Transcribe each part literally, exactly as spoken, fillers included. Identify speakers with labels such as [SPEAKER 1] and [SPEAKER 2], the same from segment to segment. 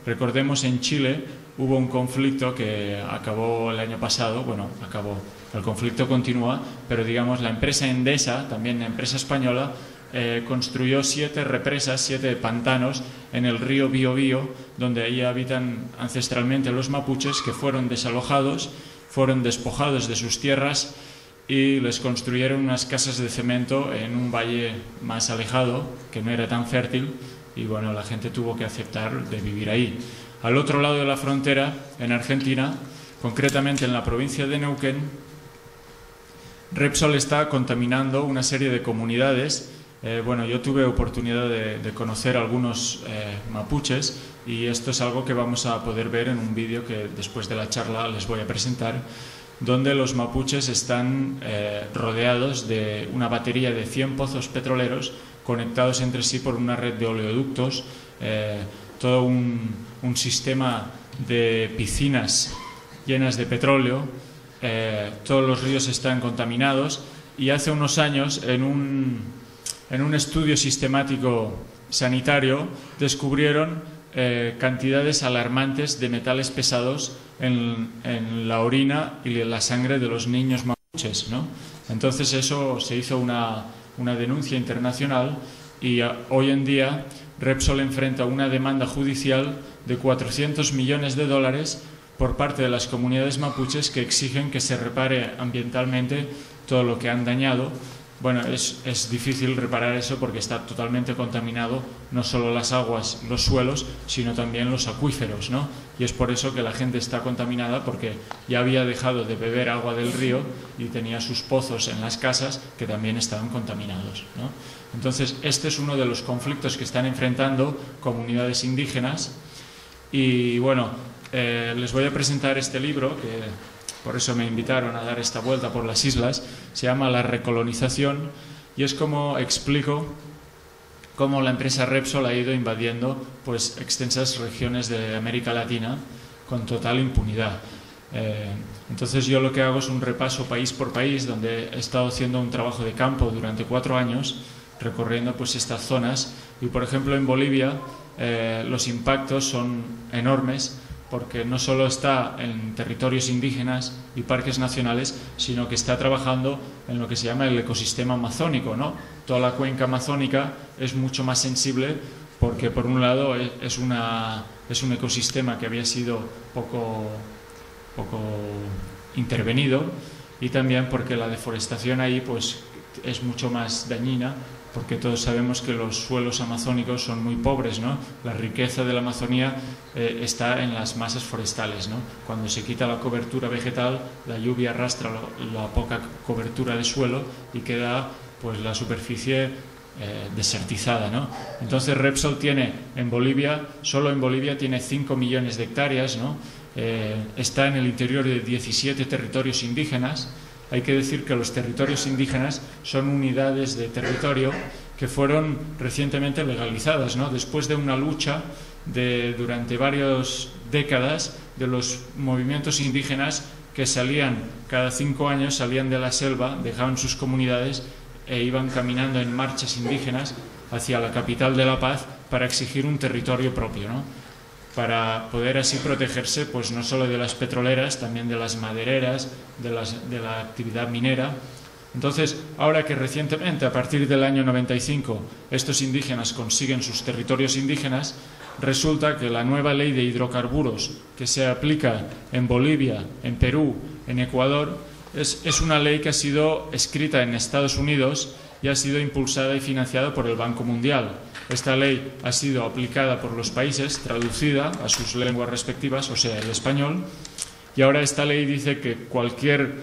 [SPEAKER 1] Recordemos, en Chile hubo un conflicto que acabó el año pasado, bueno, acabó, el conflicto continúa, pero digamos la empresa Endesa, también empresa española, eh, construyó siete represas, siete pantanos en el río Biobío, donde ahí habitan ancestralmente los mapuches, que fueron desalojados, fueron despojados de sus tierras y les construyeron unas casas de cemento en un valle más alejado, que no era tan fértil, y bueno, la gente tuvo que aceptar de vivir ahí. Al otro lado de la frontera, en Argentina, concretamente en la provincia de Neuquén, Repsol está contaminando una serie de comunidades. Eh, bueno, yo tuve oportunidad de, de conocer algunos eh, mapuches, y esto es algo que vamos a poder ver en un vídeo que después de la charla les voy a presentar, donde los mapuches están eh, rodeados de una batería de cien pozos petroleros conectados entre sí por una red de oleoductos, eh, todo un, un sistema de piscinas llenas de petróleo. Eh, todos los ríos están contaminados, y hace unos años en un, en un estudio sistemático sanitario descubrieron eh, cantidades alarmantes de metales pesados en, en la orina y en la sangre de los niños mapuches, ¿no? Entonces eso se hizo una, una denuncia internacional, y a, hoy en día Repsol enfrenta una demanda judicial de cuatrocientos millones de dólares por parte de las comunidades mapuches, que exigen que se repare ambientalmente todo lo que han dañado. Bueno, es, es difícil reparar eso porque está totalmente contaminado, no solo las aguas, los suelos, sino también los acuíferos, ¿no? Y es por eso que la gente está contaminada, porque ya había dejado de beber agua del río y tenía sus pozos en las casas que también estaban contaminados, ¿no? Entonces, este es uno de los conflictos que están enfrentando comunidades indígenas. Y bueno, eh, les voy a presentar este libro, que por eso me invitaron a dar esta vuelta por las islas. Se llama La recolonización, y es como explico cómo la empresa Repsol ha ido invadiendo pues extensas regiones de América Latina con total impunidad. Eh, entonces yo lo que hago es un repaso país por país, donde he estado haciendo un trabajo de campo durante cuatro años recorriendo pues estas zonas. Y por ejemplo en Bolivia eh, los impactos son enormes, porque no solo está en territorios indígenas y parques nacionales, sino que está trabajando en lo que se llama el ecosistema amazónico, ¿no? Toda la cuenca amazónica es mucho más sensible, porque por un lado es, una, es un ecosistema que había sido poco, poco intervenido, y también porque la deforestación ahí pues, es mucho más dañina, porque todos sabemos que los suelos amazónicos son muy pobres, ¿no? La riqueza de la Amazonía eh, está en las masas forestales, ¿no? Cuando se quita la cobertura vegetal, la lluvia arrastra lo, la poca cobertura de suelo y queda pues la superficie eh, desertizada, ¿no? Entonces Repsol tiene en Bolivia, solo en Bolivia tiene cinco millones de hectáreas, ¿no? Eh, está en el interior de diecisiete territorios indígenas. Hay que decir que los territorios indígenas son unidades de territorio que fueron recientemente legalizadas, ¿no? Después de una lucha de, durante varias décadas de los movimientos indígenas que salían cada cinco años, salían de la selva, dejaban sus comunidades e iban caminando en marchas indígenas hacia la capital de La Paz para exigir un territorio propio, ¿no? Para poder así protegerse pues no solo de las petroleras, también de las madereras, de, las, de la actividad minera. Entonces, ahora que recientemente, a partir del año noventa y cinco, estos indígenas consiguen sus territorios indígenas, resulta que la nueva ley de hidrocarburos que se aplica en Bolivia, en Perú, en Ecuador, es, es una ley que ha sido escrita en Estados Unidos y ha sido impulsada y financiada por el Banco Mundial. Esta ley ha sido aplicada por los países, traducida a sus lenguas respectivas, o sea, el español, y ahora esta ley dice que cualquier,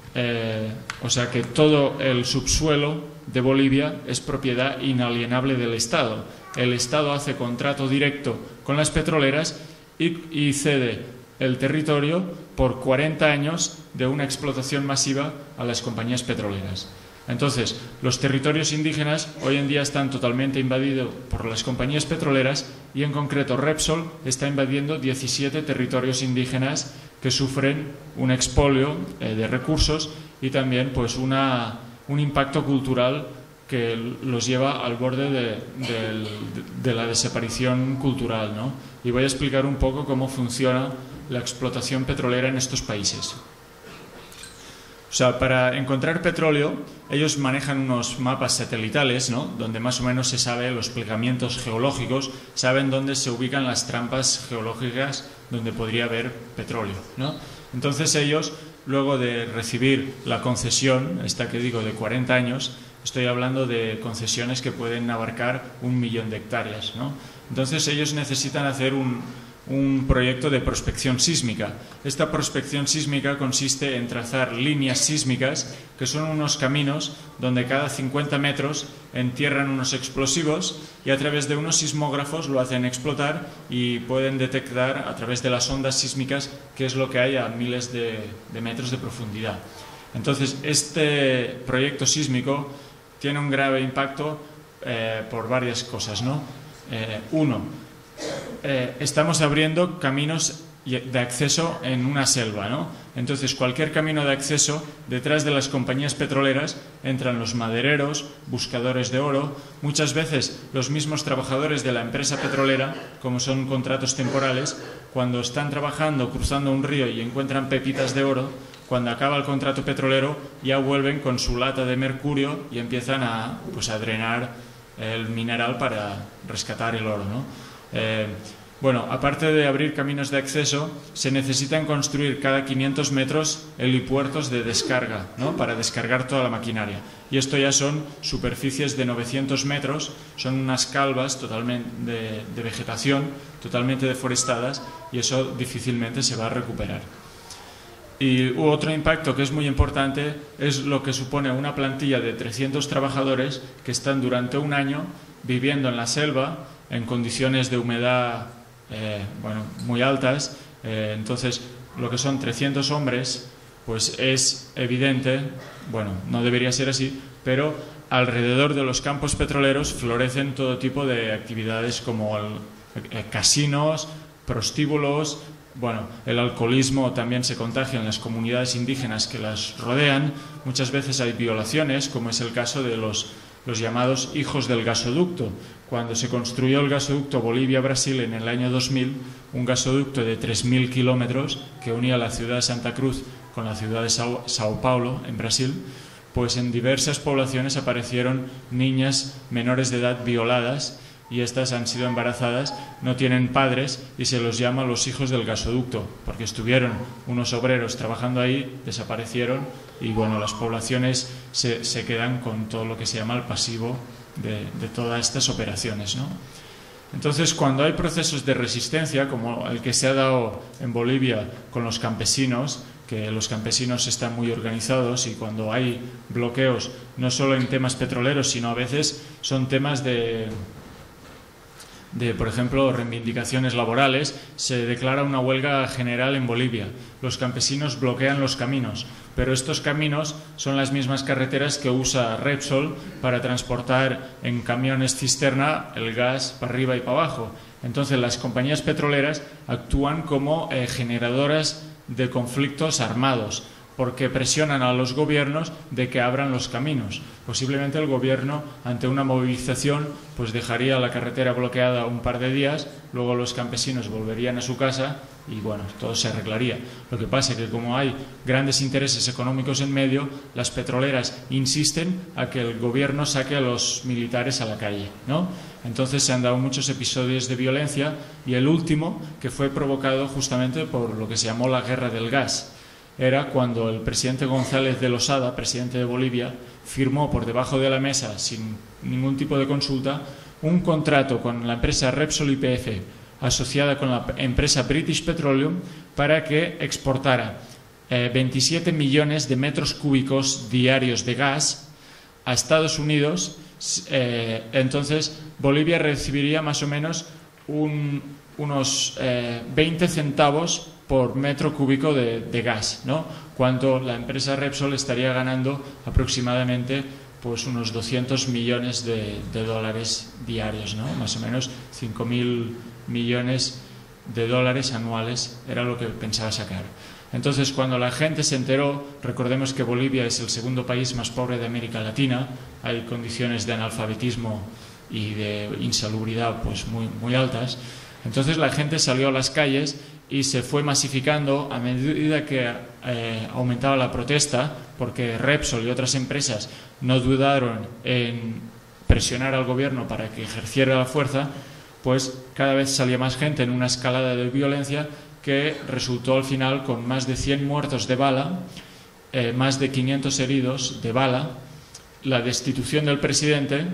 [SPEAKER 1] eh, o sea, que todo el subsuelo de Bolivia es propiedad inalienable del Estado. El Estado hace contrato directo con las petroleras y, y cede el territorio por cuarenta años de una explotación masiva a las compañías petroleras. Entonces, los territorios indígenas hoy en día están totalmente invadidos por las compañías petroleras, y en concreto Repsol está invadiendo diecisiete territorios indígenas que sufren un expolio eh, de recursos y también pues una, un impacto cultural que los lleva al borde de, de, de la desaparición cultural, ¿no? Y voy a explicar un poco cómo funciona la explotación petrolera en estos países. O sea, para encontrar petróleo, ellos manejan unos mapas satelitales, ¿no? Donde más o menos se sabe los plegamientos geológicos, saben dónde se ubican las trampas geológicas donde podría haber petróleo, ¿no? Entonces ellos, luego de recibir la concesión, esta que digo de cuarenta años, estoy hablando de concesiones que pueden abarcar un millón de hectáreas, ¿no? Entonces ellos necesitan hacer un, un proyecto de prospección sísmica. Esta prospección sísmica consiste en trazar líneas sísmicas, que son unos caminos donde cada cincuenta metros entierran unos explosivos y a través de unos sismógrafos lo hacen explotar y pueden detectar a través de las ondas sísmicas qué es lo que hay a miles de, de metros de profundidad. Entonces, este proyecto sísmico tiene un grave impacto eh, por varias cosas, ¿no? Eh, uno, eh, estamos abriendo caminos de acceso en una selva, ¿no? Entonces, cualquier camino de acceso, detrás de las compañías petroleras entran los madereros, buscadores de oro, muchas veces los mismos trabajadores de la empresa petrolera, como son contratos temporales, cuando están trabajando cruzando un río y encuentran pepitas de oro, cuando acaba el contrato petrolero ya vuelven con su lata de mercurio y empiezan a, pues, a drenar el mineral para rescatar el oro, ¿no? Eh, bueno, aparte de abrir caminos de acceso, se necesitan construir cada quinientos metros helipuertos de descarga, ¿no? Para descargar toda la maquinaria. Y esto ya son superficies de novecientos metros, son unas calvas totalmente de, de vegetación, totalmente deforestadas, y eso difícilmente se va a recuperar. Y otro impacto que es muy importante es lo que supone una plantilla de trescientos trabajadores que están durante un año viviendo en la selva en condiciones de humedad eh, bueno, muy altas. Eh, entonces, lo que son trescientos hombres, pues es evidente, bueno, no debería ser así, pero alrededor de los campos petroleros florecen todo tipo de actividades como el, eh, casinos, prostíbulos. Bueno, el alcoholismo también se contagia en las comunidades indígenas que las rodean. Muchas veces hay violaciones, como es el caso de los, los llamados hijos del gasoducto. Cuando se construyó el gasoducto Bolivia-Brasil en el año dos mil, un gasoducto de tres mil kilómetros que unía la ciudad de Santa Cruz con la ciudad de Sao, Sao Paulo, en Brasil, pues en diversas poblaciones aparecieron niñas menores de edad violadas, y estas han sido embarazadas, no tienen padres y se los llama los hijos del gasoducto, porque estuvieron unos obreros trabajando ahí, desaparecieron y bueno, las poblaciones se, se quedan con todo lo que se llama el pasivo de, de todas estas operaciones, ¿no? Entonces, cuando hay procesos de resistencia, como el que se ha dado en Bolivia con los campesinos, que los campesinos están muy organizados, y cuando hay bloqueos, no solo en temas petroleros, sino a veces son temas de... de, por ejemplo, reivindicaciones laborales, se declara una huelga general en Bolivia. Los campesinos bloquean los caminos, pero estos caminos son las mismas carreteras que usa Repsol para transportar en camiones cisterna el gas para arriba y para abajo. Entonces, las compañías petroleras actúan como eh, generadoras de conflictos armados, porque presionan a los gobiernos de que abran los caminos. Posiblemente el gobierno, ante una movilización, pues dejaría la carretera bloqueada un par de días, luego los campesinos volverían a su casa y bueno, todo se arreglaría. Lo que pasa es que como hay grandes intereses económicos en medio, las petroleras insisten a que el gobierno saque a los militares a la calle, ¿no? Entonces se han dado muchos episodios de violencia, y el último, que fue provocado justamente por lo que se llamó la guerra del gas, era cuando el presidente González de Losada, presidente de Bolivia, firmó por debajo de la mesa, sin ningún tipo de consulta, un contrato con la empresa Repsol Y P F, asociada con la empresa British Petroleum, para que exportara eh, veintisiete millones de metros cúbicos diarios de gas a Estados Unidos. Eh, entonces, Bolivia recibiría más o menos un, unos eh, veinte centavos por metro cúbico de, de gas, ¿no? Cuando la empresa Repsol estaría ganando aproximadamente pues unos doscientos millones de, de dólares diarios, ¿no? Más o menos cinco mil millones de dólares anuales era lo que pensaba sacar. Entonces, cuando la gente se enteró, recordemos que Bolivia es el segundo país más pobre de América Latina, hay condiciones de analfabetismo y de insalubridad pues muy, muy altas. Entonces la gente salió a las calles y se fue masificando a medida que eh, aumentaba la protesta, porque Repsol y otras empresas no dudaron en presionar al gobierno para que ejerciera la fuerza, pues cada vez salía más gente en una escalada de violencia que resultó al final con más de cien muertos de bala, eh, más de quinientos heridos de bala, la destitución del presidente,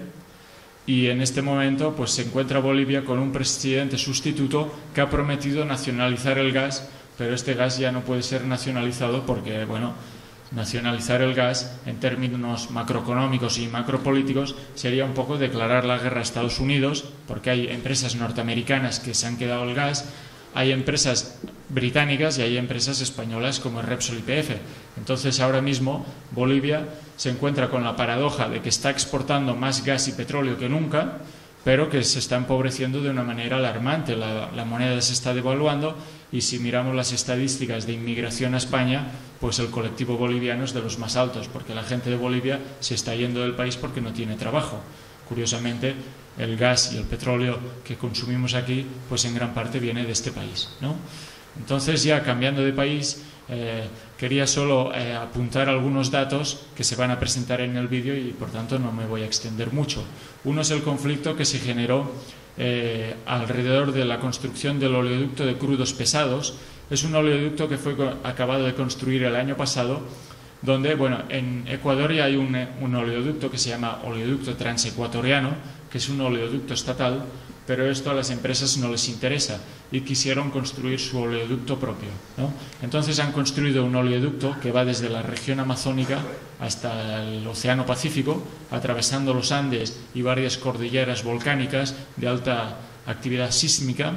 [SPEAKER 1] y en este momento pues se encuentra Bolivia con un presidente sustituto que ha prometido nacionalizar el gas, pero este gas ya no puede ser nacionalizado porque, bueno, nacionalizar el gas en términos macroeconómicos y macropolíticos sería un poco declarar la guerra a Estados Unidos, porque hay empresas norteamericanas que se han quedado el gas, hay empresas británicas y hay empresas españolas como Repsol y Y P F. Entonces ahora mismo Bolivia se encuentra con la paradoja de que está exportando más gas y petróleo que nunca, pero que se está empobreciendo de una manera alarmante. La, la moneda se está devaluando y si miramos las estadísticas de inmigración a España, pues el colectivo boliviano es de los más altos, porque la gente de Bolivia se está yendo del país porque no tiene trabajo. Curiosamente, el gas y el petróleo que consumimos aquí, pues en gran parte viene de este país, ¿no? Entonces, ya cambiando de país, eh, quería solo eh, apuntar algunos datos que se van a presentar en el vídeo y por tanto no me voy a extender mucho. Uno es el conflicto que se generó eh, alrededor de la construcción del oleoducto de crudos pesados. Es un oleoducto que fue acabado de construir el año pasado, donde, bueno, en Ecuador ya hay un, un oleoducto que se llama oleoducto transecuatoriano, que es un oleoducto estatal, pero esto a las empresas no les interesa y quisieron construir su oleoducto propio, ¿no? Entonces han construido un oleoducto que va desde la región amazónica hasta el Océano Pacífico, atravesando los Andes y varias cordilleras volcánicas de alta actividad sísmica.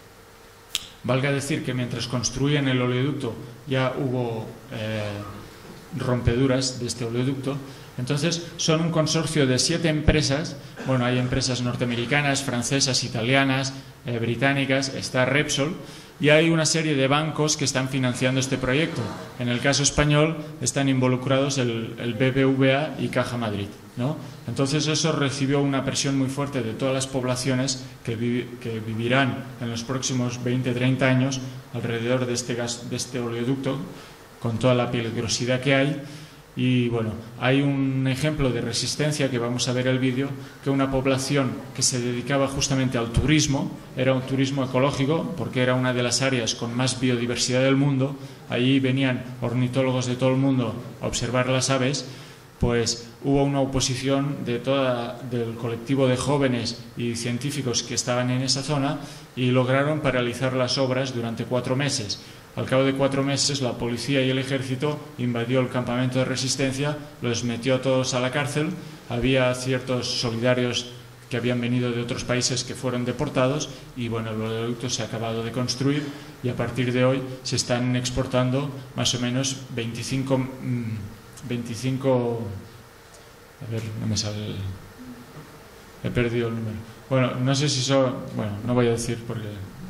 [SPEAKER 1] Valga decir que mientras construían el oleoducto ya hubo eh, rompeduras de este oleoducto. Entonces son un consorcio de siete empresas. Bueno, hay empresas norteamericanas, francesas, italianas, eh, británicas, está Repsol, y hay una serie de bancos que están financiando este proyecto. En el caso español están involucrados el, el B B V A y Caja Madrid, ¿no? Entonces eso recibió una presión muy fuerte de todas las poblaciones que, vi, que vivirán en los próximos veinte a treinta años alrededor de este, gas, de este oleoducto, con toda la peligrosidad que hay. Y bueno, hay un ejemplo de resistencia que vamos a ver el vídeo, que una población que se dedicaba justamente al turismo, era un turismo ecológico porque era una de las áreas con más biodiversidad del mundo, allí venían ornitólogos de todo el mundo a observar las aves, pues hubo una oposición de toda, del colectivo de jóvenes y científicos que estaban en esa zona y lograron paralizar las obras durante cuatro meses. Al cabo de cuatro meses la policía y el ejército invadió el campamento de resistencia, los metió a todos a la cárcel, había ciertos solidarios que habían venido de otros países que fueron deportados y bueno, el oleoducto se ha acabado de construir y a partir de hoy se están exportando más o menos veinticinco, veinticinco a ver, no me sale el, he perdido el número. Bueno, no sé si son, bueno, no voy a decir porque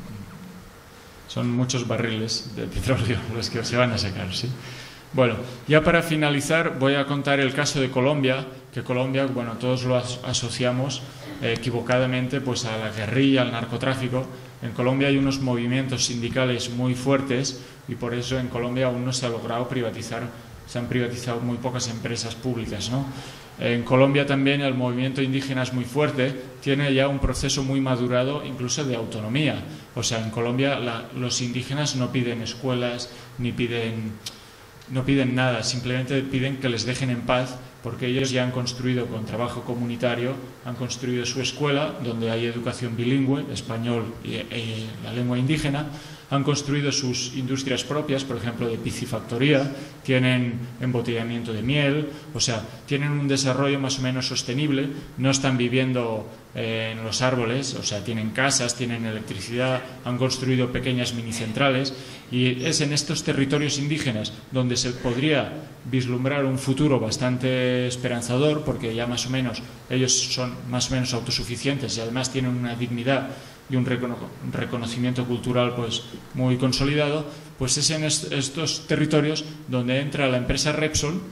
[SPEAKER 1] son muchos barriles de petróleo los que se van a sacar, ¿sí? Bueno, ya para finalizar voy a contar el caso de Colombia, que Colombia, bueno, todos lo as asociamos eh, equivocadamente pues a la guerrilla, al narcotráfico. En Colombia hay unos movimientos sindicales muy fuertes y por eso en Colombia aún no se ha logrado privatizar, se han privatizado muy pocas empresas públicas, ¿no? En Colombia también el movimiento indígena es muy fuerte, tiene ya un proceso muy madurado incluso de autonomía. O sea, en Colombia la, los indígenas no piden escuelas ni piden, no piden nada, simplemente piden que les dejen en paz porque ellos ya han construido con trabajo comunitario, han construido su escuela donde hay educación bilingüe, español y, y la lengua indígena, han construido sus industrias propias, por ejemplo de piscifactoría, tienen embotellamiento de miel, o sea, tienen un desarrollo más o menos sostenible, no están viviendo eh, en los árboles, o sea, tienen casas, tienen electricidad, han construido pequeñas minicentrales y es en estos territorios indígenas donde se podría vislumbrar un futuro bastante esperanzador porque ya más o menos ellos son más o menos autosuficientes y además tienen una dignidad y un recono reconocimiento cultural pues muy consolidado, pues es en est estos territorios donde entra la empresa Repsol.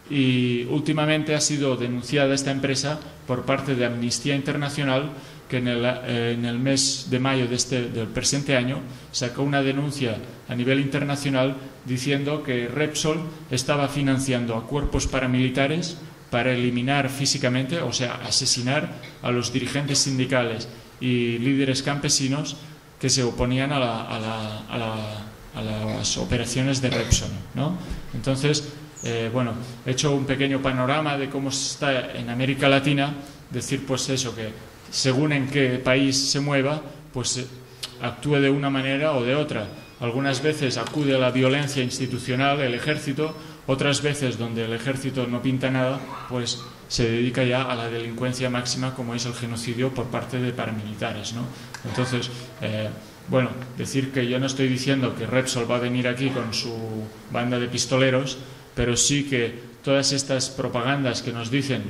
[SPEAKER 1] Y últimamente ha sido denunciada esta empresa por parte de Amnistía Internacional, que en el, eh, en el mes de mayo de este, del presente año sacó una denuncia a nivel internacional diciendo que Repsol estaba financiando a cuerpos paramilitares para eliminar físicamente, o sea, asesinar a los dirigentes sindicales y líderes campesinos que se oponían a, la, a, la, a, la, a las operaciones de Repsol, ¿no? Entonces, Eh, bueno, he hecho un pequeño panorama de cómo está en América Latina, decir pues eso, que según en qué país se mueva, pues eh, actúe de una manera o de otra. Algunas veces acude a la violencia institucional, el ejército, otras veces donde el ejército no pinta nada, pues se dedica ya a la delincuencia máxima, como es el genocidio por parte de paramilitares, ¿no? Entonces, eh, bueno, decir que yo no estoy diciendo que Repsol va a venir aquí con su banda de pistoleros, pero sí que todas estas propagandas que nos dicen,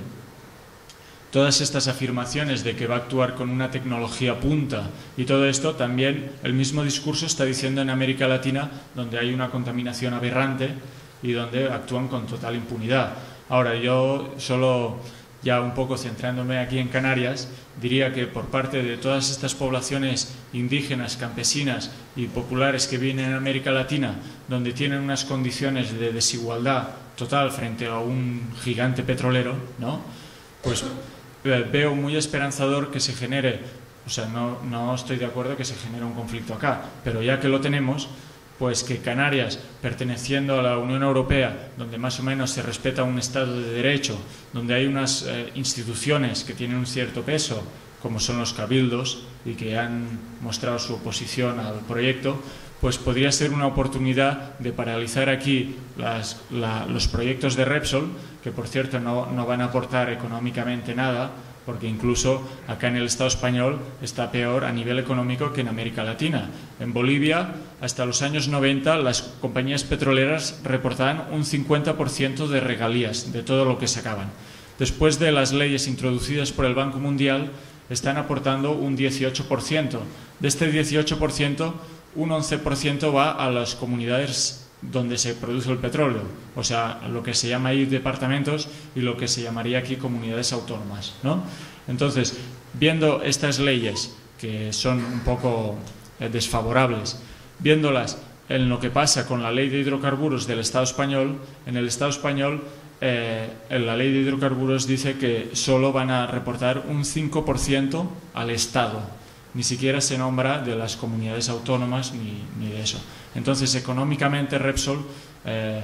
[SPEAKER 1] todas estas afirmaciones de que va a actuar con una tecnología punta y todo esto, también el mismo discurso está diciendo en América Latina, donde hay una contaminación aberrante y donde actúan con total impunidad. Ahora, yo solo, ya un poco centrándome aquí en Canarias, diría que por parte de todas estas poblaciones indígenas, campesinas y populares que vienen en América Latina, donde tienen unas condiciones de desigualdad total frente a un gigante petrolero, ¿no? Pues eh, veo muy esperanzador que se genere, o sea, no, no estoy de acuerdo que se genere un conflicto acá, pero ya que lo tenemos, pues que Canarias, perteneciendo a la Unión Europea, donde más o menos se respeta un Estado de Derecho, donde hay unas eh, instituciones que tienen un cierto peso, como son los cabildos, y que han mostrado su oposición al proyecto, pues podría ser una oportunidad de paralizar aquí las, la, los proyectos de Repsol, que por cierto no, no van a aportar económicamente nada, porque incluso acá en el Estado español está peor a nivel económico que en América Latina. En Bolivia, hasta los años noventa, las compañías petroleras reportaban un cincuenta por ciento de regalías de todo lo que sacaban. Después de las leyes introducidas por el Banco Mundial, están aportando un dieciocho por ciento. De este dieciocho por ciento, un once por ciento va a las comunidades donde se produce el petróleo, o sea, lo que se llama ahí departamentos y lo que se llamaría aquí comunidades autónomas, ¿no? Entonces, viendo estas leyes que son un poco eh, desfavorables, viéndolas en lo que pasa con la ley de hidrocarburos del Estado español, en el Estado español eh, en la ley de hidrocarburos dice que solo van a reportar un cinco por ciento al Estado. Ni siquiera se nombra de las comunidades autónomas ni, ni de eso. Entonces, económicamente Repsol eh,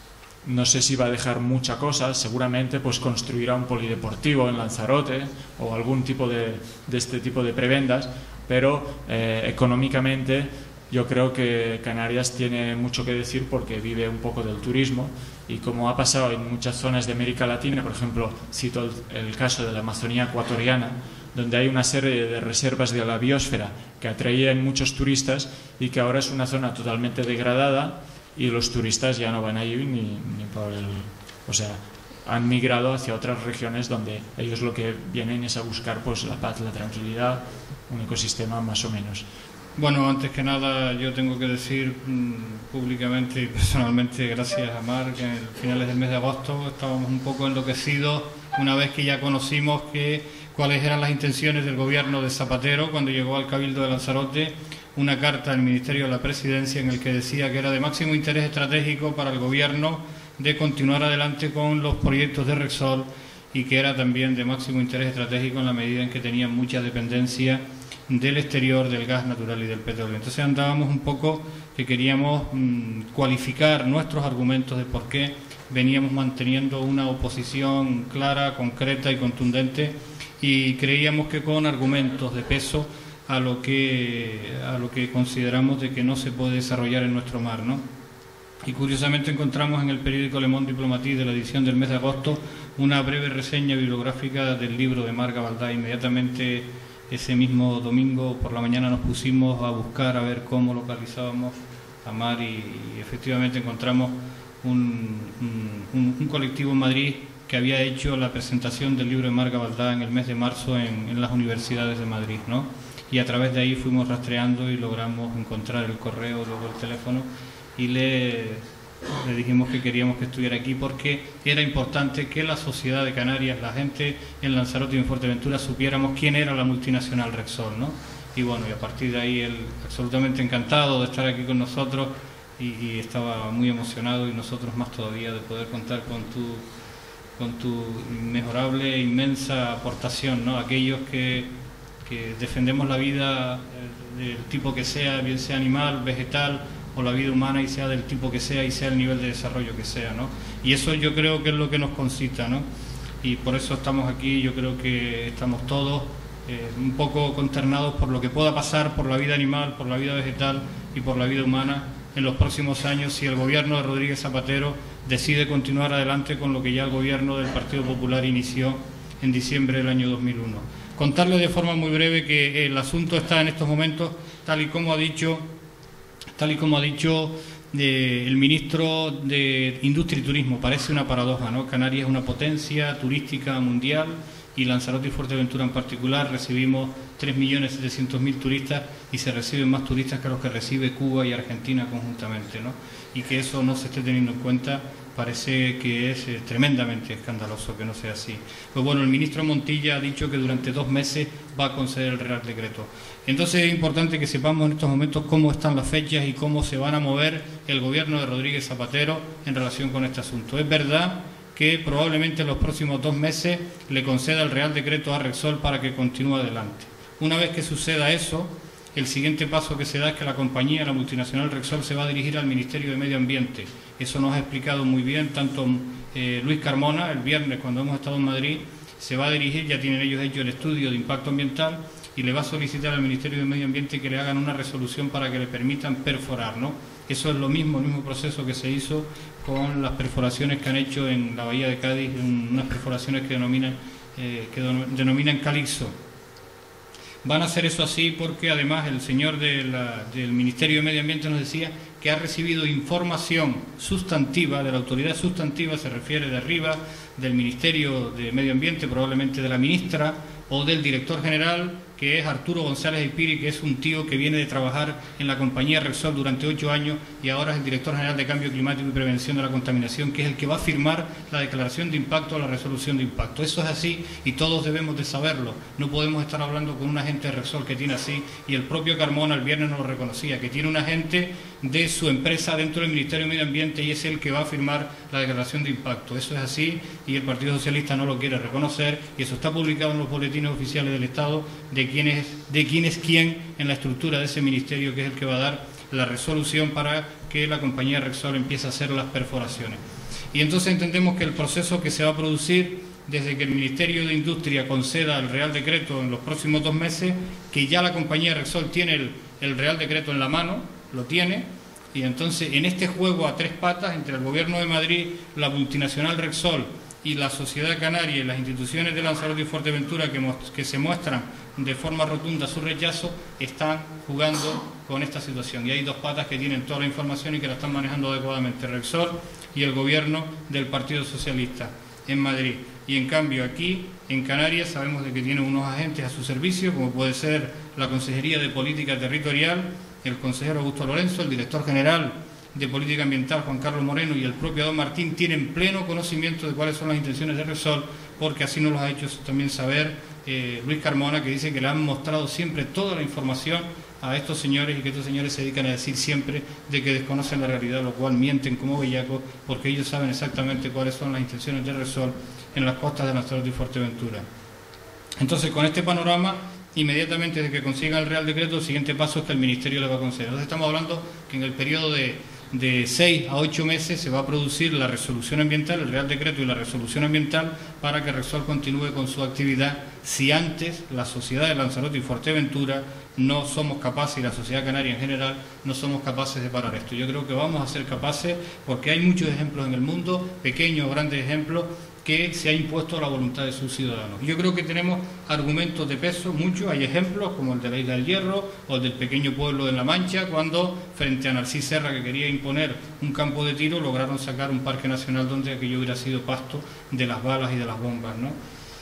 [SPEAKER 1] no sé si va a dejar mucha cosa, seguramente pues construirá un polideportivo en Lanzarote o algún tipo de, de este tipo de prebendas, pero eh, económicamente yo creo que Canarias tiene mucho que decir porque vive un poco del turismo y como ha pasado en muchas zonas de América Latina, por ejemplo, cito el, el caso de la Amazonía ecuatoriana, donde hay una serie de reservas de la biosfera que atraían muchos turistas y que ahora es una zona totalmente degradada y los turistas ya no van a ir ni, ni por el... O sea, han migrado hacia otras regiones donde ellos lo que vienen es a buscar pues la paz, la tranquilidad, un ecosistema más o menos.
[SPEAKER 2] Bueno, antes que nada yo tengo que decir mmm, públicamente y personalmente gracias a Mar, que a finales del mes de agosto estábamos un poco enloquecidos una vez que ya conocimos que cuáles eran las intenciones del gobierno de Zapatero cuando llegó al Cabildo de Lanzarote una carta del Ministerio de la Presidencia en el que decía que era de máximo interés estratégico para el gobierno de continuar adelante con los proyectos de Repsol y que era también de máximo interés estratégico en la medida en que tenían mucha dependencia del exterior, del gas natural y del petróleo. Entonces andábamos un poco que queríamos mmm, cualificar nuestros argumentos de por qué veníamos manteniendo una oposición clara, concreta y contundente y creíamos que con argumentos de peso a lo que a lo que consideramos de que no se puede desarrollar en nuestro mar, ¿no? Y curiosamente encontramos en el periódico Le Monde Diplomatique de la edición del mes de agosto una breve reseña bibliográfica del libro de Marc Gavaldà. Inmediatamente ese mismo domingo por la mañana nos pusimos a buscar a ver cómo localizábamos a Mar y, y efectivamente encontramos un, un, un colectivo en Madrid que había hecho la presentación del libro de Marc Gavaldà en el mes de marzo en, en las universidades de Madrid, ¿no? y a través de ahí fuimos rastreando y logramos encontrar el correo, luego el teléfono, y le, le dijimos que queríamos que estuviera aquí porque era importante que la sociedad de Canarias, la gente en Lanzarote y en Fuerteventura supiéramos quién era la multinacional Repsol, ¿no? Y bueno, y a partir de ahí él absolutamente encantado de estar aquí con nosotros y, y estaba muy emocionado, y nosotros más todavía de poder contar con tu, con tu inmejorable, inmensa aportación, ¿no? Aquellos que, que defendemos la vida del tipo que sea, bien sea animal, vegetal o la vida humana, y sea del tipo que sea y sea el nivel de desarrollo que sea, ¿no? Y eso yo creo que es lo que nos concita, ¿no? Y por eso estamos aquí. Yo creo que estamos todos eh, un poco consternados por lo que pueda pasar por la vida animal, por la vida vegetal y por la vida humana en los próximos años si el gobierno de Rodríguez Zapatero decide continuar adelante con lo que ya el gobierno del Partido Popular inició en diciembre del año dos mil uno. Contarles de forma muy breve que el asunto está en estos momentos, tal y como ha dicho, tal y como ha dicho eh, el ministro de Industria y Turismo. Parece una paradoja, ¿no? Canarias es una potencia turística mundial, y Lanzarote y Fuerteventura en particular recibimos tres millones setecientos mil turistas, y se reciben más turistas que los que recibe Cuba y Argentina conjuntamente, ¿no? Y que eso no se esté teniendo en cuenta parece que es eh, tremendamente escandaloso que no sea así. Pues bueno, el ministro Montilla ha dicho que durante dos meses va a conceder el Real Decreto. Entonces es importante que sepamos en estos momentos cómo están las fechas y cómo se van a mover el gobierno de Rodríguez Zapatero en relación con este asunto. Es verdad que probablemente en los próximos dos meses le conceda el Real Decreto a Repsol para que continúe adelante. Una vez que suceda eso, el siguiente paso que se da es que la compañía, la multinacional Repsol, se va a dirigir al Ministerio de Medio Ambiente. Eso nos ha explicado muy bien tanto eh, Luis Carmona el viernes cuando hemos estado en Madrid. Se va a dirigir, ya tienen ellos hecho el estudio de impacto ambiental, y le va a solicitar al Ministerio de Medio Ambiente que le hagan una resolución para que le permitan perforar, ¿no? Eso es lo mismo, el mismo proceso que se hizo con las perforaciones que han hecho en la Bahía de Cádiz, unas perforaciones que denominan, eh, que denominan Calixo. Van a hacer eso así porque además el señor de la, del Ministerio de Medio Ambiente nos decía que ha recibido información sustantiva, de la autoridad sustantiva, se refiere de arriba, del Ministerio de Medio Ambiente, probablemente de la ministra o del director general, que es Arturo González Ipiri, que es un tío que viene de trabajar en la compañía Repsol durante ocho años y ahora es el director general de Cambio Climático y Prevención de la Contaminación, que es el que va a firmar la declaración de impacto o la resolución de impacto. Eso es así y todos debemos de saberlo. No podemos estar hablando con un agente de Repsol que tiene así, y el propio Carmona el viernes nos lo reconocía, que tiene un agente de su empresa dentro del Ministerio de Medio Ambiente y es el que va a firmar la declaración de impacto. Eso es así y el Partido Socialista no lo quiere reconocer, y eso está publicado en los boletines oficiales del Estado de quién es, de quién es quién en la estructura de ese ministerio, que es el que va a dar la resolución para que la compañía Repsol empiece a hacer las perforaciones. Y entonces entendemos que el proceso que se va a producir desde que el Ministerio de Industria conceda el Real Decreto en los próximos dos meses, que ya la compañía Repsol tiene el, el Real Decreto en la mano, lo tiene, y entonces en este juego a tres patas entre el Gobierno de Madrid, la multinacional Repsol y la sociedad canaria y las instituciones de Lanzarote y Fuerteventura que, que se muestran de forma rotunda su rechazo, están jugando con esta situación. Y hay dos patas que tienen toda la información y que la están manejando adecuadamente, Repsol y el gobierno del Partido Socialista en Madrid. Y en cambio aquí, en Canarias, sabemos de que tienen unos agentes a su servicio, como puede ser la Consejería de Política Territorial, el consejero Augusto Lorenzo, el director general de Política Ambiental, Juan Carlos Moreno, y el propio Don Martín tienen pleno conocimiento de cuáles son las intenciones de Repsol, porque así nos lo ha hecho también saber eh, Luis Carmona, que dice que le han mostrado siempre toda la información a estos señores y que estos señores se dedican a decir siempre de que desconocen la realidad, lo cual mienten como bellacos, porque ellos saben exactamente cuáles son las intenciones de Repsol en las costas de Lanzarote y Fuerteventura. Entonces, con este panorama, inmediatamente desde que consigan el Real Decreto, el siguiente paso es que el Ministerio le va a conceder. Entonces estamos hablando que en el periodo de de seis a ocho meses se va a producir la resolución ambiental, el Real Decreto y la resolución ambiental para que Repsol continúe con su actividad, si antes la sociedad de Lanzarote y Fuerteventura no somos capaces, y la sociedad canaria en general, no somos capaces de parar esto. Yo creo que vamos a ser capaces porque hay muchos ejemplos en el mundo, pequeños o grandes ejemplos, que se ha impuesto a la voluntad de sus ciudadanos. Yo creo que tenemos argumentos de peso, muchos, hay ejemplos como el de la Isla del Hierro o el del pequeño pueblo de La Mancha, cuando frente a Narcís Serra, que quería imponer un campo de tiro, lograron sacar un parque nacional donde aquello hubiera sido pasto de las balas y de las bombas, ¿no?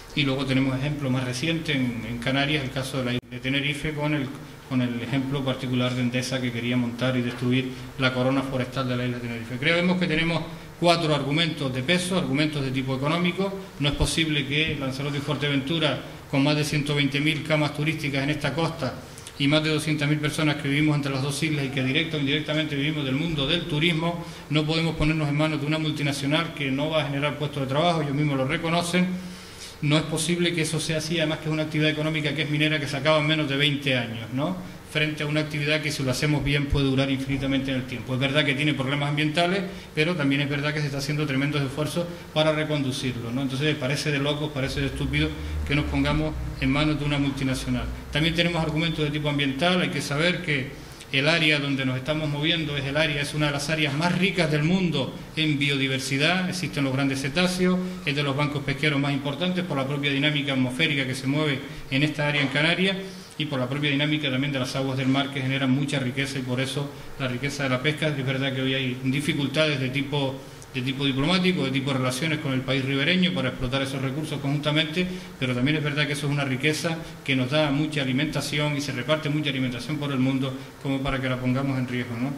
[SPEAKER 2] Y luego tenemos ejemplos más recientes en, en Canarias, el caso de la isla de Tenerife, con el, con el ejemplo particular de Endesa, que quería montar y destruir la corona forestal de la isla de Tenerife. Creemos que tenemos cuatro argumentos de peso, argumentos de tipo económico. No es posible que Lanzarote y Fuerteventura, con más de ciento veinte mil camas turísticas en esta costa y más de doscientas mil personas que vivimos entre las dos islas y que directa o indirectamente vivimos del mundo del turismo, no podemos ponernos en manos de una multinacional que no va a generar puestos de trabajo, ellos mismos lo reconocen. No es posible que eso sea así, además que es una actividad económica que es minera, que se acaba en menos de veinte años, ¿no? Frente a una actividad que, si lo hacemos bien, puede durar infinitamente en el tiempo. Es verdad que tiene problemas ambientales, pero también es verdad que se está haciendo tremendos esfuerzos para reconducirlo, ¿no? Entonces parece de locos, parece de estúpido que nos pongamos en manos de una multinacional. También tenemos argumentos de tipo ambiental. Hay que saber que el área donde nos estamos moviendo es el área, es una de las áreas más ricas del mundo en biodiversidad. Existen los grandes cetáceos, es de los bancos pesqueros más importantes por la propia dinámica atmosférica que se mueve en esta área en Canarias y por la propia dinámica también de las aguas del mar, que generan mucha riqueza, y por eso la riqueza de la pesca. Es verdad que hoy hay dificultades de tipo de tipo diplomático, de tipo de relaciones con el país ribereño para explotar esos recursos conjuntamente, pero también es verdad que eso es una riqueza que nos da mucha alimentación y se reparte mucha alimentación por el mundo como para que la pongamos en riesgo, ¿no?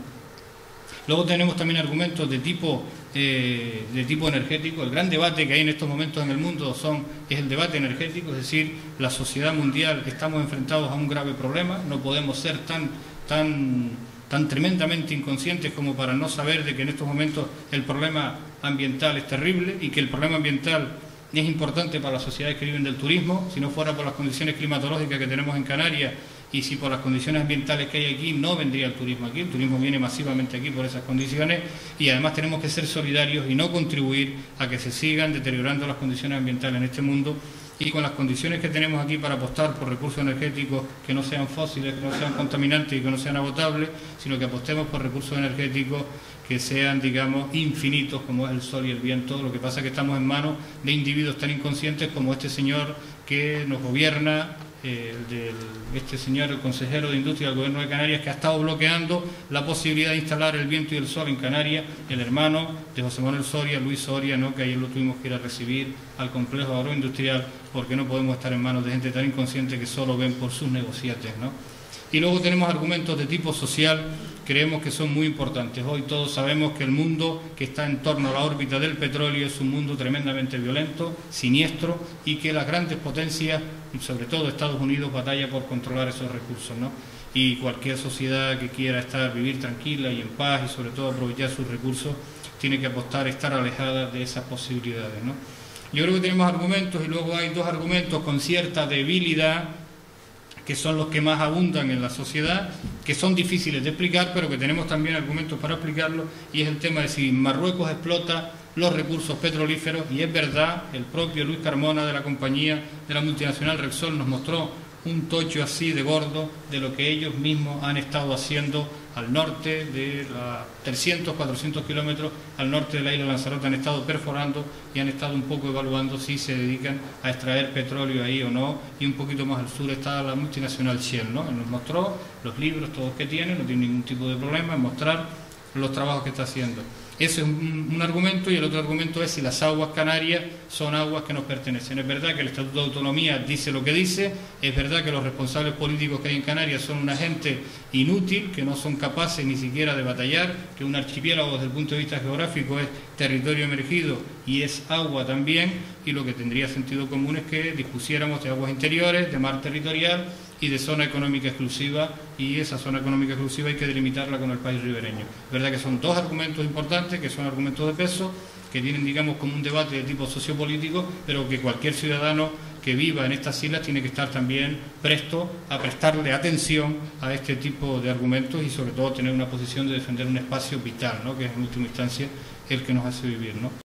[SPEAKER 2] Luego tenemos también argumentos de tipo, eh, de tipo energético. El gran debate que hay en estos momentos en el mundo son, es el debate energético, es decir, la sociedad mundial estamos enfrentados a un grave problema, no podemos ser tan, tan tan tremendamente inconscientes como para no saber de que en estos momentos el problema ambiental es terrible y que el problema ambiental es importante para las sociedades que viven del turismo. Si no fuera por las condiciones climatológicas que tenemos en Canarias y si por las condiciones ambientales que hay aquí, no vendría el turismo aquí. El turismo viene masivamente aquí por esas condiciones, y además tenemos que ser solidarios y no contribuir a que se sigan deteriorando las condiciones ambientales en este mundo. Y con las condiciones que tenemos aquí para apostar por recursos energéticos que no sean fósiles, que no sean contaminantes y que no sean agotables, sino que apostemos por recursos energéticos que sean, digamos, infinitos, como es el sol y el viento. Lo que pasa es que estamos en manos de individuos tan inconscientes como este señor que nos gobierna, eh, del, este señor, el consejero de Industria del Gobierno de Canarias, que ha estado bloqueando la posibilidad de instalar el viento y el sol en Canarias. El hermano de José Manuel Soria, Luis Soria, ¿no?, que ayer lo tuvimos que ir a recibir al complejo agroindustrial, porque no podemos estar en manos de gente tan inconsciente que solo ven por sus negociates, ¿no? Y luego tenemos argumentos de tipo social, creemos que son muy importantes. Hoy todos sabemos que el mundo que está en torno a la órbita del petróleo es un mundo tremendamente violento, siniestro, y que las grandes potencias, y sobre todo Estados Unidos, batalla por controlar esos recursos, ¿no? Y cualquier sociedad que quiera estar, vivir tranquila y en paz y sobre todo aprovechar sus recursos, tiene que apostar a estar alejada de esas posibilidades, ¿no? Yo creo que tenemos argumentos, y luego hay dos argumentos con cierta debilidad, que son los que más abundan en la sociedad, que son difíciles de explicar, pero que tenemos también argumentos para explicarlo, y es el tema de si Marruecos explota los recursos petrolíferos. Y es verdad, el propio Luis Carmona, de la compañía de la multinacional Repsol, nos mostró un tocho así de gordo de lo que ellos mismos han estado haciendo al norte de la trescientos, cuatrocientos kilómetros al norte de la isla de Lanzarote. Han estado perforando y han estado un poco evaluando si se dedican a extraer petróleo ahí o no, y un poquito más al sur está la multinacional Shell, ¿no? Nos mostró los libros todos que tiene, no tiene ningún tipo de problema en mostrar los trabajos que está haciendo. Ese es un, un argumento, y el otro argumento es si las aguas canarias son aguas que nos pertenecen. Es verdad que el Estatuto de Autonomía dice lo que dice, es verdad que los responsables políticos que hay en Canarias son una gente inútil, que no son capaces ni siquiera de batallar, que un archipiélago desde el punto de vista geográfico es territorio emergido y es agua también, y lo que tendría sentido común es que dispusiéramos de aguas interiores, de mar territorial y de zona económica exclusiva, y esa zona económica exclusiva hay que delimitarla con el país ribereño. Es verdad que son dos argumentos importantes, que son argumentos de peso, que tienen, digamos, como un debate de tipo sociopolítico, pero que cualquier ciudadano que viva en estas islas tiene que estar también presto a prestarle atención a este tipo de argumentos, y sobre todo tener una posición de defender un espacio vital, ¿no?, que es en última instancia el que nos hace vivir, ¿no?